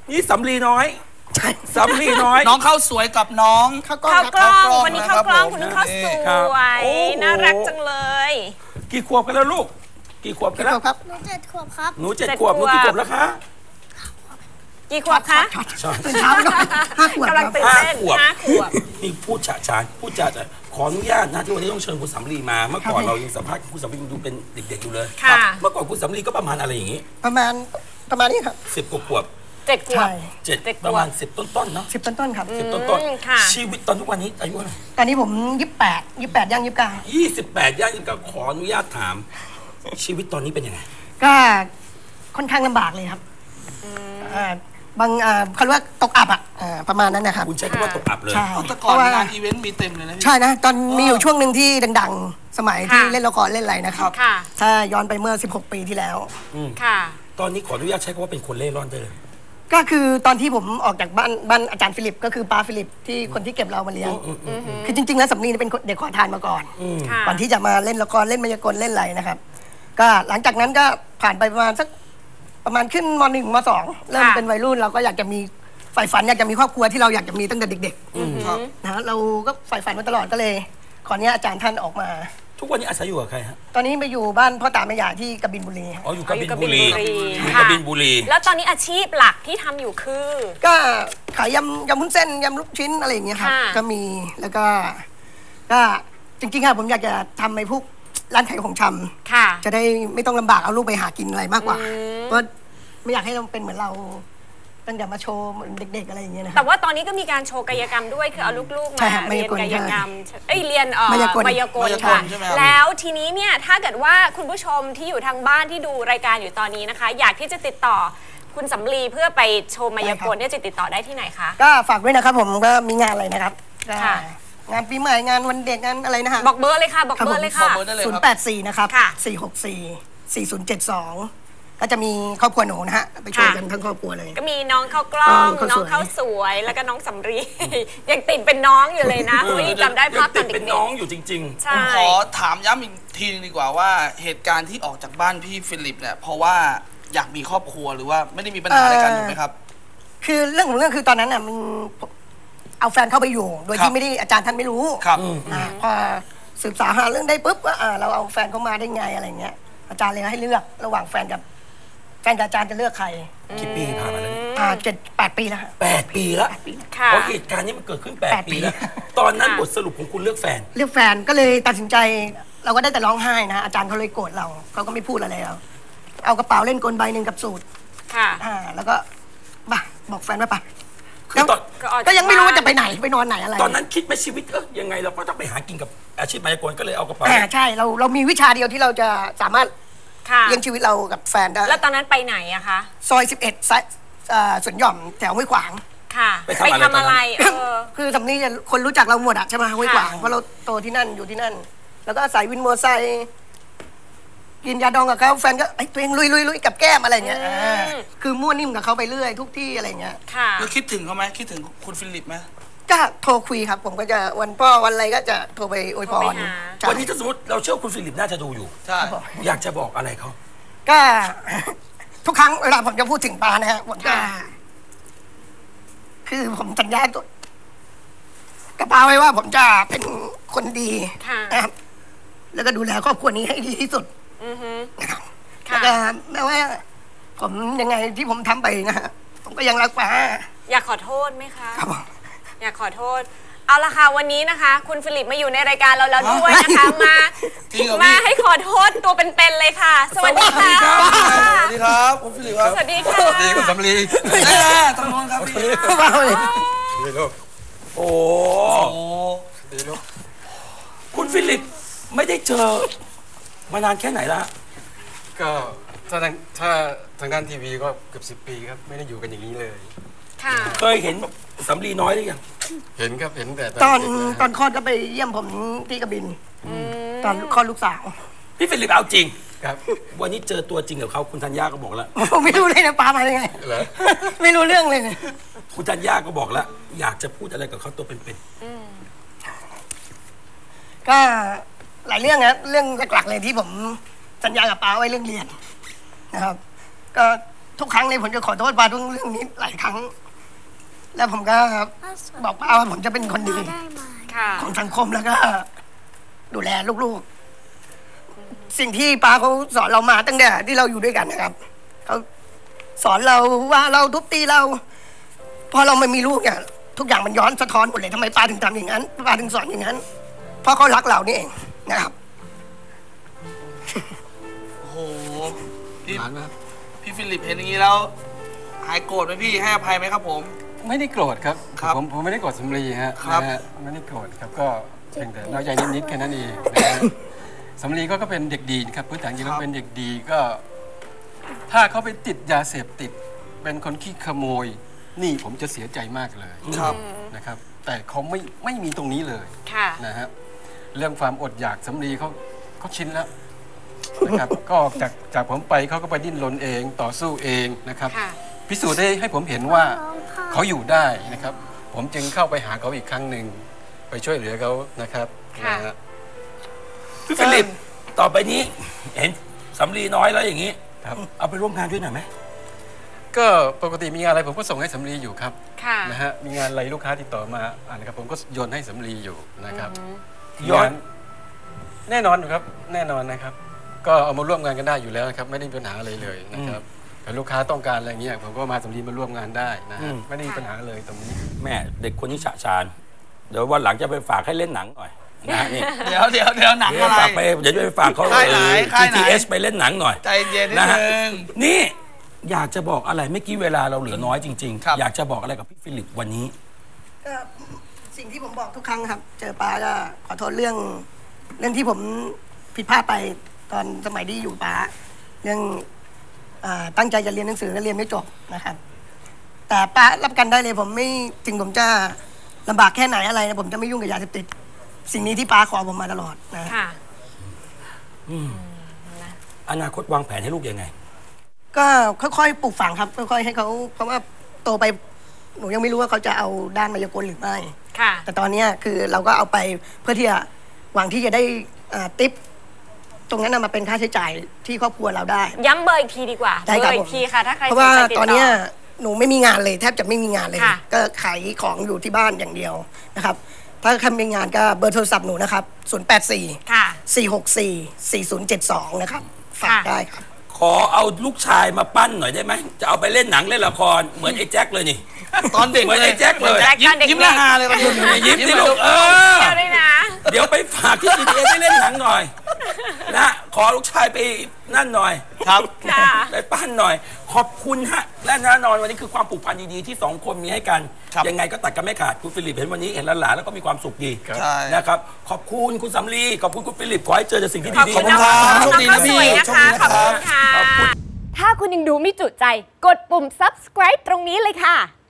นี่สำลีน้อยสำลีน้อยน้องข้าวสวยกับน้องข้าวกล้องวันนี้ข้าวกล้องคุณข้าวสวยน่ารักจังเลยกี่ขวบกันแล้วลูกกี่ขวบกันแล้วครับหนู7 ขวบครับหนู7 ขวบหนูกี่ขวบแล้วคะกี่ขวบคะตื่นเช้าก็5 ขวบกำลังตื่นเต้น5 ขวบนี่พูดฉะฉานพูดจาขออนุญาตนะที่วันนี้ต้องเชิญคุณสำลีมาเมื่อก่อนเรายังสัมภาษณ์คุณสำลีดูเป็นเด็กๆอยู่เลยเมื่อก่อนคุณสำลีก็ประมาณอะไรอย่างนี้ประมาณนี้ครับ 10 กว่าขวบ 7 ขวบ 7ประมาณ10 ต้นๆเนาะ 10 ต้นๆครับ 10 ต้นๆชีวิตตอนทุกวันนี้อายุเท่าไหร่ตอนนี้ผม28ย่าง 28ย่าง29ขออนุญาตถามชีวิตตอนนี้เป็นยังไงก็ค่อนข้างลำบากเลยครับบางเขาเรียกว่าตกอับประมาณนั้นนะครับคุณใช้คำว่าตกอับเลยใช่แต่ก่อนงานอีเวนต์มีเต็มเลยนะใช่นะตอนมีอยู่ช่วงหนึ่งที่ดังๆสมัยที่เล่นละครเล่นอะไรนะครับใช่ย้อนไปเมื่อ16 ปีที่แล้วค่ะตอนนี้ขออนุญาตใช้คำว่าเป็นคนเล่ร่อนได้เลยก็คือตอนที่ผมออกจากบ้านอาจารย์ฟิลิปก็คือป้าฟิลิปที่คนที่เก็บเรามาเลี้ยงคือจริงๆแล้วสำลีเป็นเด็กขอทานมาก่อนก่อนที่จะมาเล่นละครเล่นมายากลเล่นอะไรนะครับก็หลังจากนั้นก็ผ่านไปประมาณขึ้นม.1 ม.2 เริ่มเป็นวัยรุ่นเราก็อยากจะมีใฝ่ฝันอยากจะมีครอบครัวที่เราอยากจะมีตั้งแต่เด็กๆนะเราก็ใฝ่ฝันมาตลอดก็เลยขอเนี้ยอาจารย์ท่านออกมาทุกวันนี้อาศัยอยู่กับใครฮะตอนนี้ไปอยู่บ้านพ่อตาแม่ยายที่กบินบุรีอ๋ออยู่กบินบุรีแล้วตอนนี้อาชีพหลักที่ทำอยู่คือก็ขายยำวุ้นเส้นยำลูกชิ้นอะไรอย่างเงี้ยครับก็มีแล้วก็จริงๆค่ะผมอยากจะทำในพวกร้านขายของชำจะได้ไม่ต้องลำบากเอาลูกไปหากินอะไรมากกว่าเพราะไม่อยากให้เราเป็นเหมือนเราตั้งแต่มาโชว์เหมือนเด็กๆอะไรอย่างเงี้ยนะแต่ว่าตอนนี้ก็มีการโชว์กายกรรมด้วยคือเอาลูกๆมาเรียนกายกรรมเรียนมายากลค่ะแล้วทีนี้เนี่ยถ้าเกิดว่าคุณผู้ชมที่อยู่ทางบ้านที่ดูรายการอยู่ตอนนี้นะคะอยากที่จะติดต่อคุณสำลีเพื่อไปโชว์มายากลเนี่ยจะติดต่อได้ที่ไหนคะก็ฝากด้วยนะครับผมก็มีงานอะไรนะครับงานปีใหม่งานวันเด็กงานอะไรนะฮะบอกเบอร์เลยค่ะบอกเบอร์เลยค่ะ 084นะครับ464 4072ก็จะมีครอบครัวหนูนะฮะไปช่วยกันทั้งครอบครัวเลยก็มีน้องข้าวกล้องน้องข้าวสวยแล้วก็น้องสำลียังติดเป็นน้องอยู่เลยนะเพราะว่าจำได้ภาพตอนเด็กๆเป็นน้องอยู่จริงๆผมขอถามย้ำอีกทีนึงดีกว่าว่าเหตุการณ์ที่ออกจากบ้านพี่ฟิลิปเนี่ยเพราะว่าอยากมีครอบครัวหรือว่าไม่ได้มีปัญหาอะไรกันถูกไหมครับคือเรื่องของเรื่องคือตอนนั้นน่ะมันเอาแฟนเข้าไปอยู่โดยที่ไม่ได้อาจารย์ท่านไม่รู้ครับพอศึกษาหาเรื่องได้ปุ๊บว่าเราเอาแฟนเข้ามาได้ไงอะไรเงี้ยอาจารย์เลยให้เลือกระหว่างแฟนกับอาจารย์จะเลือกใครกี่ปีผ่านมาแล้ว 7-8 ปีแล้ว 8 ปีแล้วเพราะเหตุการณ์นี้มันเกิดขึ้น8 ปีแล้วตอนนั้นบทสรุปของคุณเลือกแฟนก็เลยตัดสินใจเราก็ได้แต่ร้องไห้นะอาจารย์เขาเลยโกรธเราเขาก็ไม่พูดอะไรแล้วเอากระเป๋าเล่นกลใบหนึ่งกับสูตรแล้วก็บอกแฟนว่าก็ยังไม่รู้ว่าจะไปไหนไปนอนไหนอะไรตอนนั้นคิดไหมชีวิตยังไงเราก็ต้องไปหากินกับอาชีพมายากลก็เลยเอากระเป๋าใช่เรามีวิชาเดียวที่เราจะสามารถเลี้ยงชีวิตเรากับแฟนได้แล้วตอนนั้นไปไหนอะคะซอย11สวนหย่อมแถวห้วยขวางค่ะไปทำอะไรคือสำนีคนรู้จักเราหมดอะใช่ไหมห้วยขวางเพราะเราโตที่นั่นอยู่ที่นั่นแล้วก็สายวินมอเตอร์ไซค์กินยาดองกับเขาแฟนก็ตัวเองลุยกับแก้มอะไรเงี้ยคือมั่วนิ่มกับเขาไปเรื่อยทุกที่อะไรเงี้ยแล้วคิดถึงเขาไหมคิดถึงคุณฟิลิปไหมก็โทรคุยครับผมก็จะวันพ่อวันอะไรก็จะโทรไปอวยพรวันนี้ถ้าสมมติเราเชื่อคุณฟิลิปน่าจะดูอยู่ใช่อยากจะบอกอะไรเขาก็ทุกครั้งเวลาผมจะพูดถึงปานะฮะผมก็คือผมสัญญากับปาไว้ว่าผมจะเป็นคนดีนะครับแล้วก็ดูแลครอบครัวนี้ให้ดีที่สุดนะครับแล้วก็แม้ว่าผมยังไงที่ผมทำไปนะฮะผมก็ยังรักปาอยากขอโทษไหมคะอยากขอโทษเอาละค่ะวันนี้นะคะคุณฟิลิปมาอยู่ในรายการเราแล้วด้วยนะคะมาให้ขอโทษตัวเป็นๆเลยค่ะสวัสดีค่ะสวัสดีครับคุณฟิลิปครับสวัสดีค่ะสวัสดีคุณสำลีตรงนู้นครับพี่โอ้คุณฟิลิปไม่ได้เจอมานานแค่ไหนละก็ถ้าทางด้านทีวีก็เกือบ10 ปีครับไม่ได้อยู่กันอย่างนี้เลยเคยเห็นสำลีน้อยหรือยังเห็นครับเห็นแต่ตอนคลอดก็ไปเยี่ยมผมที่กบินตอนคลอดลูกสาวพี่ฟิลิปเอาจริงครับวันนี้เจอตัวจริงกับเขาคุณธัญญาก็บอกแล้วไม่รู้เลยนะป้ามายังไงไม่รู้เรื่องเลยคุณธัญญาก็บอกแล้วอยากจะพูดอะไรกับเขาตัวเป็นๆก็หลายเรื่องนะเรื่องหลักๆเลยที่ผมสัญญากับป้าไว้เรื่องเรียนนะครับก็ทุกครั้งเลยผมจะขอโทษป้าทุกเรื่องนี้หลายครั้ง แล้วผมก็บอกป้าว่าผมจะเป็นคนดีของสังคมแล้วก็ดูแลลูกๆ สิ่งที่ป้าเขาสอนเรามาตั้งแต่ที่เราอยู่ด้วยกันนะครับเขาสอนเราว่าเราทุบตีเราพอเราไม่มีลูกเนี่ยทุกอย่างมันย้อนสะท้อนหมดเลยทำไมป้าถึงทำอย่างนั้นป้าถึงสอนอย่างนั้นเพราะเขารักเรานี่เองนะครับโอ้โหพี่ฟิลิปเห็นอย่างนี้แล้วหายโกรธไหมพี่ให้อภัยไหมครับผมไม่ได้โกรธครับผมไม่ได้โกรธสำลีฮะไม่ได้โกรธครับก็เพียงแต่น้อยใจนิดๆแค่นั้นเองสำลีก็เป็นเด็กดีครับพื้นฐานจริงแล้วเป็นเด็กดีก็ถ้าเขาไปติดยาเสพติดเป็นคนขี้ขโมยนี่ผมจะเสียใจมากเลยนะครับแต่เขาไม่มีตรงนี้เลยนะครับเรื่องความอดอยากสำลีเขาชินแล้วนะครับก็ออกจากผมไปเขาก็ไปดิ้นรนเองต่อสู้เองนะครับพิสูจน์ได้ให้ผมเห็นว่าเขาอยู่ได้นะครับผมจึงเข้าไปหาเขาอีกครั้งหนึ่งไปช่วยเหลือเขานะครับพี่ฟิลิปต่อไปนี้เห็นสำลีน้อยแล้วอย่างนี้เอาไปร่วมงานด้วยหน่อยไหมก็ปกติมีงานอะไรผมก็ส่งให้สำลีอยู่ครับนะฮะมีงานอะไรลูกค้าติดต่อมานะครับผมก็โยนให้สำลีอยู่นะครับย้อนแน่นอนครับแน่นอนนะครับก็เอามาร่วมงานกันได้อยู่แล้วนะครับไม่ได้มีปัญหาอะไรเลยนะครับแต่ลูกค้าต้องการอะไรเงี้ยผมก็มาสำลีมาร่วมงานได้นะไม่ได้มีปัญหาเลยตรงนี้แม่เด็กคนนี้ฉะฉานเดี๋ยววันหลังจะไปฝากให้เล่นหนังหน่อยนะนี่เดี๋ยวหนังอะไรเดี๋ยวจะไปฝากเขาGTS ไปเล่นหนังหน่อยใจเย็นนิดนึงนี่อยากจะบอกอะไรเมื่อกี้เวลาเราเหลือน้อยจริงๆอยากจะบอกอะไรกับพี่ฟิลิปวันนี้ก็สิ่งที่ผมบอกทุกครั้งครับเจอป้าก็ขอโทษเรื่องที่ผมผิดพลาดไปตอนสมัยที่อยู่ป้าเรื่องตั้งใจจะเรียนหนังสือก็เรียนไม่จบนะครับแต่ป้ารับกันได้เลยผมไม่ถึงผมจะลำบากแค่ไหนอะไรนะผมจะไม่ยุ่งกับยาเสพติดสิ่งนี้ที่ป้าขอผมมาตลอดนะค่ะอนาคตวางแผนให้ลูกยังไงก็ค่อยๆปลูกฝังครับค่อยๆให้เขาเพราะว่าโตไปหนูยังไม่รู้ว่าเขาจะเอาด้านมายากลหรือไม่แต่ตอนนี้คือเราก็เอาไปเพื่อที่จะหวังที่จะได้ทิปตรงนั้นมาเป็นค่าใช้จ่ายที่ครอบครัวเราได้ย้ำเบอร์อีกทีดีกว่าเบอร์อีกทีค่ะถ้าใครเพราะว่าตอนนี้หนูไม่มีงานเลยแทบจะไม่มีงานเลยก็ขายของอยู่ที่บ้านอย่างเดียวนะครับถ้าใครมีงานก็เบอร์โทรศัพท์หนูนะครับ084-464-4072นะครับฝากได้ครับขอเอาลูกชายมาปั้นหน่อยได้ไหมจะเอาไปเล่นหนังเล่นละครเหมือนไอ้แจ็คเลยนี่ตอนเด็กเหมือนไอ้แจ็คเลยยิ้มละฮาเลยยิ้มที่ลูกเดี๋ยวไปฝากที่ GTS ได้เล่นหนังหน่อยนะขอลูกชายไปนั่นหน่อยครับไปปั้นหน่อยขอบคุณฮะและแน่นอนวันนี้คือความผูกพันดีๆที่2คนมีให้กันยังไงก็ตัดกันไม่ขาดคุณฟิลิปเห็นวันนี้เห็นหลานๆแล้วก็มีความสุขดีนะครับขอบคุณคุณสำลีขอบคุณคุณฟิลิปขอให้เจอแต่สิ่งที่ดีๆขอบคุณครับโชคดีนะพี่ขอบคุณค่ะถ้าคุณยังดูไม่จุใจกดปุ่ม subscribe ตรงนี้เลยค่ะ